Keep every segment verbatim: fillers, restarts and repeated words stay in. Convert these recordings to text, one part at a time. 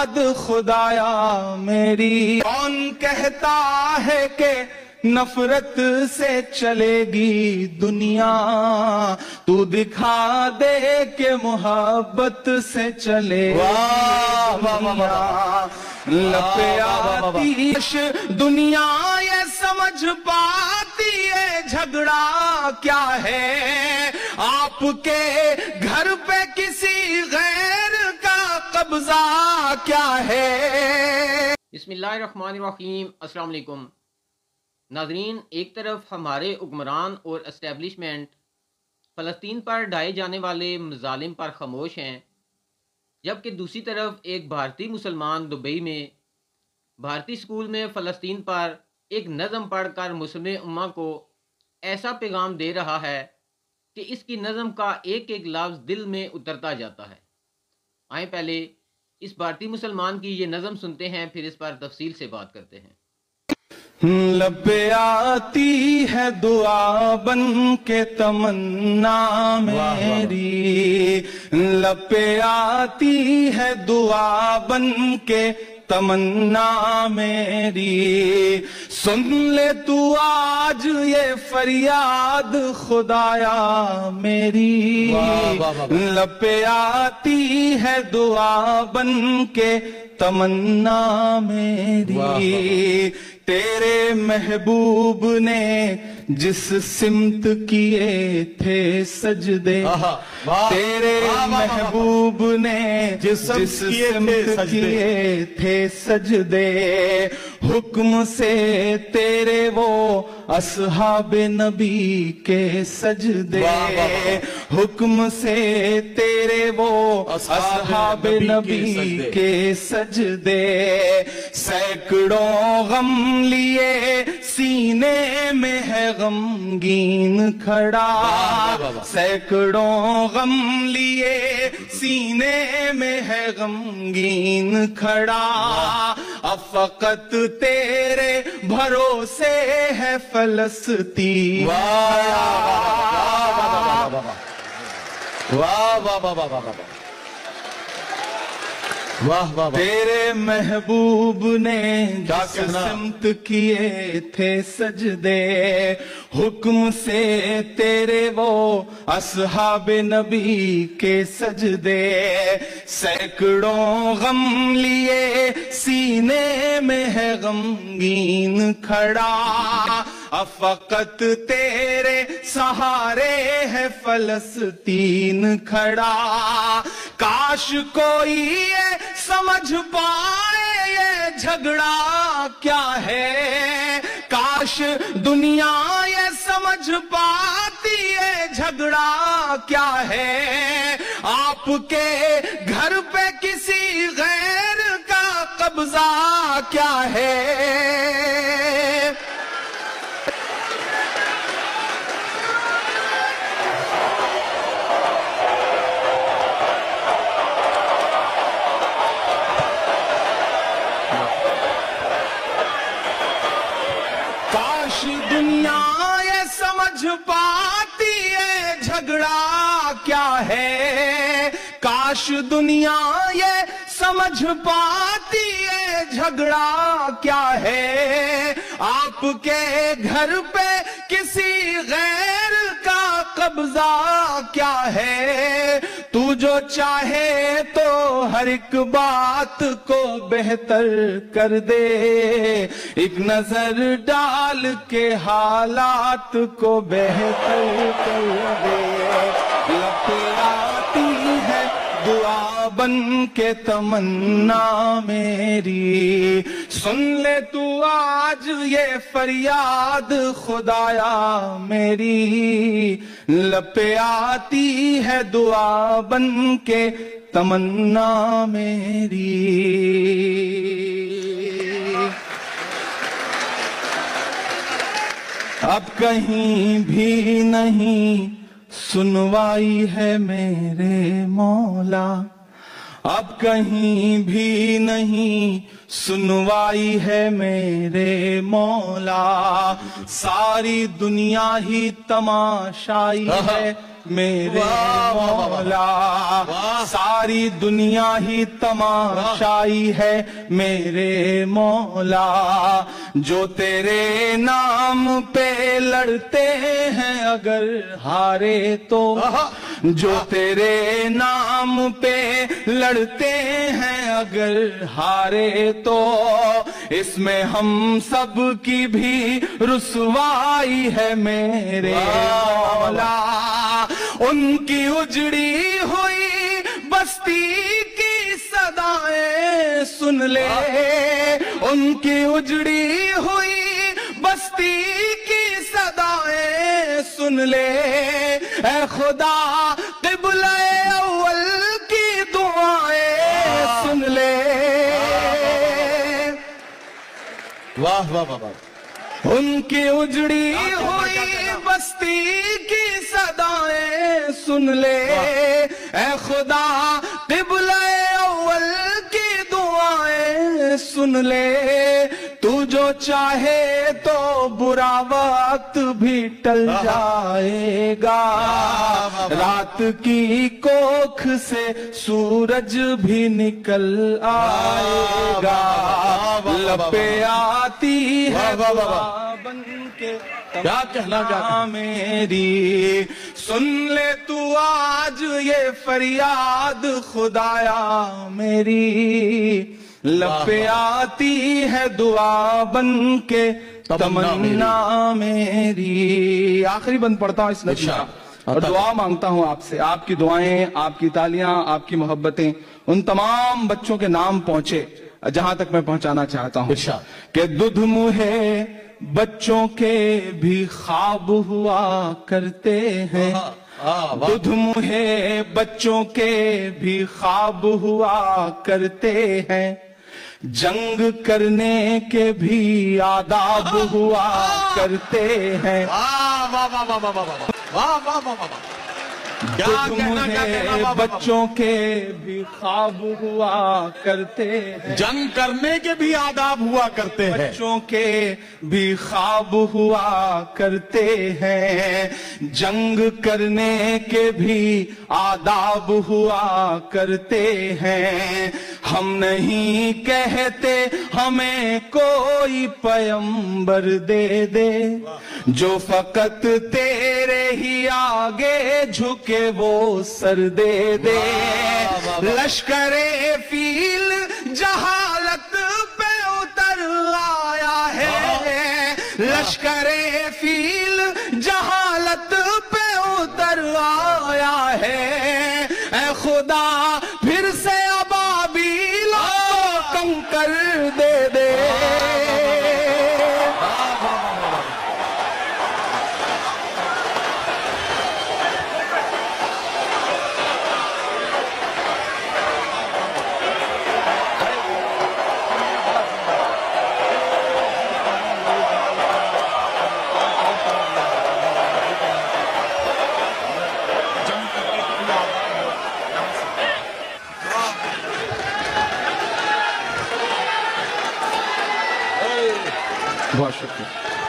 فریاد خدایا میری، کون کہتا ہے کہ نفرت سے چلے گی دنیا، تو دکھا دے کہ محبت سے چلے گی دنیا۔ لپے آتی دنیا یہ سمجھ پاتی ہے جھگڑا کیا ہے، آپ کے گھر پہ کسی غیر کا قبضہ کیا ہے۔ بسم اللہ الرحمن الرحیم۔ السلام علیکم ناظرین، ایک طرف ہمارے حکمران اور اسٹیبلشمنٹ فلسطین پر ڈھائے جانے والے مظالم پر خاموش ہیں، جبکہ دوسری طرف ایک بھارتی مسلمان دبئی میں بھارتی سکول میں فلسطین پر ایک نظم پڑھ کر مسلم امہ کو ایسا پیغام دے رہا ہے کہ اس کی نظم کا ایک ایک لفظ دل میں اترتا جاتا ہے۔ آئیں پہلے اس بھارتی مسلمان کی یہ نظم سنتے ہیں، پھر اس پر تفصیل سے بات کرتے ہیں۔ لپے آتی ہے دعا بن کے تمنا میری، لپے آتی ہے دعا بن کے تمنا میری، سن لے تو آج یہ فریاد خدایا میری، لپے آتی ہے دعا بن کے تمنا میری، تیرے محبوب نے جس سمت کیے تھے سجدے، تیرے محبوب نے جس سمت کیے تھے سجدے، حکم سے تیرے وہ اصحاب نبی کے سجدے، حکم سے تیرے وہ اصحاب نبی کے سجدے، سینکڑوں غم لیے سینے میں ہے غمگین کھڑا، سینکڑوں غم لیے سینے میں ہے غمگین کھڑا، اب فقط تیرے بھروسے ہے فلسطین۔ واہ واہ واہ واہ واہ واہ واہ، تیرے محبوب نے جس سمت کیے تھے سجدے، حکم سے تیرے وہ اصحاب نبی کے سجدے، سینکڑوں غم لیے سینے میں ہے غمگین کھڑا، اب فقط تیرے سہارے ہے فلسطین کھڑا، کاش کوئی یہ سمجھ پائے یہ جھگڑا کیا ہے، کاش دنیا یہ سمجھ پاتی ہے جھگڑا کیا ہے، آپ کے گھر پہ کسی غیر کا قبضہ کیا ہے۔ کاش دنیا یہ سمجھ پاتی ہے جھگڑا کیا ہے، کاش دنیا یہ سمجھ پاتی ہے جھگڑا کیا ہے، آپ کے گھر پہ کسی غیر کا قبضہ کیا ہے، تو جو چاہے تو ہر ایک بات کو بہتر کر دے، ایک نظر ڈال کے حالات کو بہتر کر دے، لپے آتی ہے دعا بن کے تمنا میری، سن لے تو آج یہ فریاد خدایا میری، لپے آتی ہے دعا بن کے تمنا میری۔ اب کہیں بھی نہیں سنوائی ہے میرے مولا، اب کہیں بھی نہیں سنوائی ہے میرے مولا، ساری دنیا ہی تماشائی ہے میرے مولا، ساری دنیا ہی تماشائی ہے میرے مولا، جو تیرے نام پہ لڑتے ہیں اگر ہارے تو، جو تیرے نام پہ لڑتے ہیں اگر ہارے تو، اس میں ہم سب کی بھی رسوائی ہے میرے مولا، ان کی اجڑی ہوئی بستی کی صدائیں سن لے، ان کی اجڑی ہوئی بستی کی صدائیں سن لے، اے خدا قبلہ اول کی دعائیں سن لے، واہ واہ واہ، ان کی اجڑی ہوئی بستی کی صدائیں سن لے، اے خدا قبلہ اول کی دعائیں سن لے، تو جو چاہے تو برا وقت بھی ٹل جائے گا، رات کی کوکھ سے سورج بھی نکل آئے گا، لپے آتی ہے دعا بن کے کیا کہنا کیا میری، سن لے تو آج یہ فریاد خدایا میری، لپے آتی ہے دعا بن کے تمنا میری۔ آخری بند پڑھتا ہوں اس نظم کا اور دعا مانگتا ہوں آپ سے، آپ کی دعائیں، آپ کی تالیاں، آپ کی محبتیں ان تمام بچوں کے نام پہنچے جہاں تک میں پہنچانا چاہتا ہوں کہ دودھ منہ بچوں کے بھی خواب ہوا کرتے ہیں، دودھ منہ بچوں کے بھی خواب ہوا کرتے ہیں، جنگ کرنے کے بھی آداب ہوا کرتے ہیں، دودھ منہ بچوں کے بھی خواب ہوا کرتے ہیں، جنگ کرنے کے بھی آداب ہوا کرتے ہیں، بچوں کے بھی خواب ہوا کرتے ہیں، جنگ کرنے کے بھی آداب ہوا کرتے ہیں، ہم نہیں کہتے ہمیں کوئی پیغمبر دے دے، جو فقط تیرے ہی آگے جھکے وہ سر دے دے، لشکر فیل جہالت پہ اتر آیا ہے، لشکر فیل جہالت پہ اتر آیا ہے، اے خدا پھر سے ابابیل کو کنکر دے دے، بہت شکریہ۔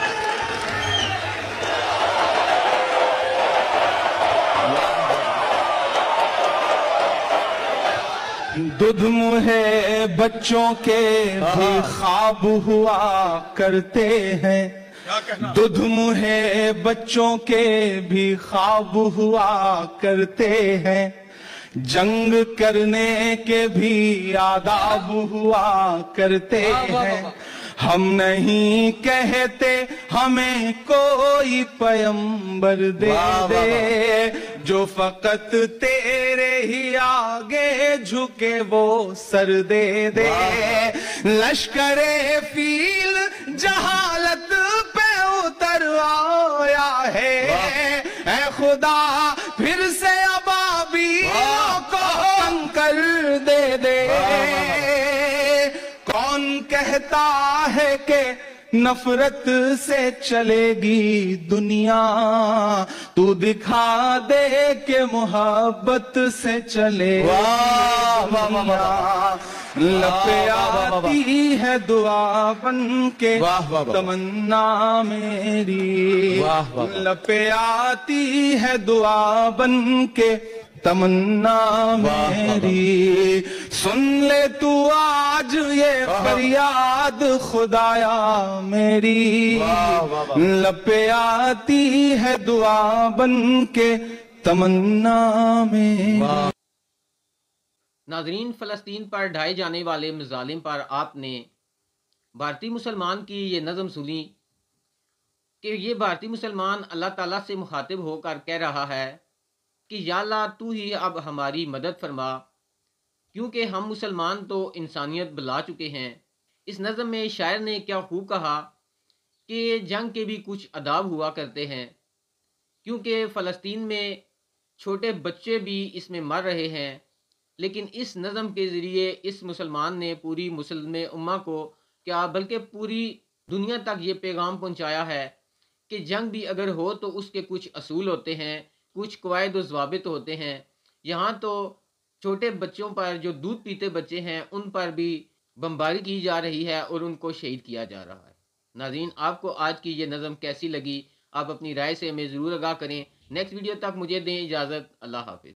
دودھ منہ بچوں کے بھی خواب ہوا کرتے ہیں، دودھ منہ بچوں کے بھی خواب ہوا کرتے ہیں، جنگ کرنے کے بھی آداب ہوا کرتے ہیں، ہم نہیں کہتے ہمیں کوئی پیغمبر دے دے، جو فقط تیرے ہی آگے جھکے وہ سر دے دے، لشکر فیل جہالت پہ اتر آیا ہے، اے خدا پھر سے ابابیل کو کنکر دے دے، کون کہتا ہے کہ نفرت سے چلے گی دنیا، تو دکھا دے کہ محبت سے چلے گی دنیا، लपे आती है दुआ बन के वाह, वाह, वाह। तमन्ना मेरी, वाह, वाह, वाह। लपे आती है दुआ बन के तमन्ना वाह, मेरी, सुन ले तू आज ये वाह। फरियाद खुदाया मेरी, वाह, वाह, वाह। लपे आती है दुआ बन के तमन्ना मेरी। वाह। नाजरीन, फ़लस्तीन पर ढाए जाने वाले मज़ालिम पर आपने भारतीय मुसलमान की ये नज़म सुनी कि ये भारतीय मुसलमान अल्लाह ताला से मुखातिब होकर कह रहा है कि या अल्लाह तू ही अब हमारी मदद फरमा, क्योंकि हम मुसलमान तो इंसानियत बुला चुके हैं। इस नज़म में शायर ने क्या खूब कहा कि जंग के भी कुछ आदाब हुआ करते हैं, क्योंकि फ़लस्तीन में छोटे बच्चे भी इसमें मर रहे हैं। लेकिन इस नज़म के ज़रिए इस मुसलमान ने पूरी मुसलमान उम्मा को क्या बल्कि पूरी दुनिया तक ये पैगाम पहुंचाया है कि जंग भी अगर हो तो उसके कुछ असूल होते हैं, कुछ कवायद व ज़वाबित होते हैं। यहाँ तो छोटे बच्चों पर, जो दूध पीते बच्चे हैं, उन पर भी बमबारी की जा रही है और उनको शहीद किया जा रहा है। नाज़रीन, आपको आज की ये नज़म कैसी लगी? आप अपनी राय से हमें ज़रूर आगाह करें। नेक्स्ट वीडियो तक मुझे दें इजाज़त। अल्लाह हाफ़िज़।